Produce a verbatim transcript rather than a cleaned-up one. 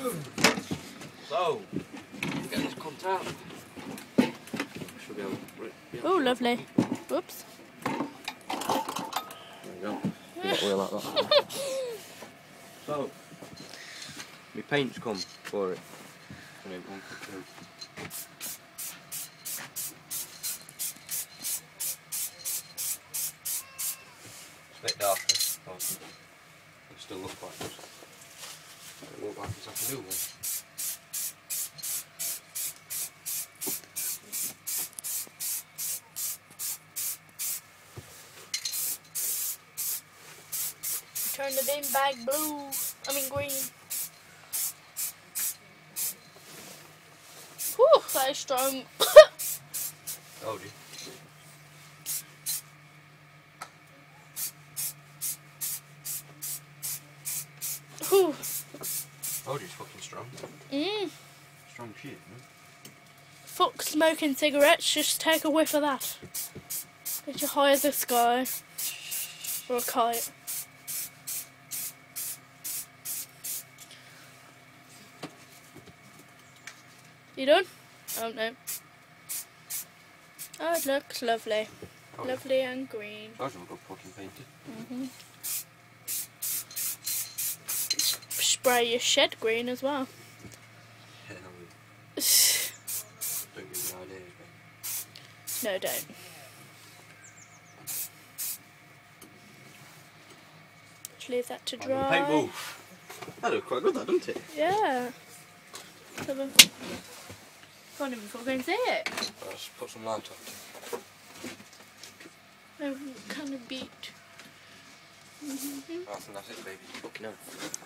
So, get this cunt out. Should be able to... Oh, lovely. Whoops. There you go. Yeah, wheel like that. So, my paint's come for it. And it won't come through. It's a bit darker, but it still looks like this. It looks like it's like a new one. Turn the bin bag blue. I mean green. Whew, that is strong. Told you. Whew. Told you it's fucking strong. Mm. Strong shit, man. Fuck smoking cigarettes, just take a whiff of that. Get you high as the sky. Or a kite. You done? Oh no. Oh, it looks lovely. Oh, Lovely and green. Those all got fucking painted. Mm-hmm. Spray your shed green as well. Yeah, no, don't give me ideas, mate. No, don't. Just leave that to Oh, the dry. paint wolf. That looked quite good, that, doesn't it? Yeah. Have a... Can't even fucking see it. Let's put some light on it. Oh, kind of beat. Mm-hmm. I think that's it, baby. Fucking hell.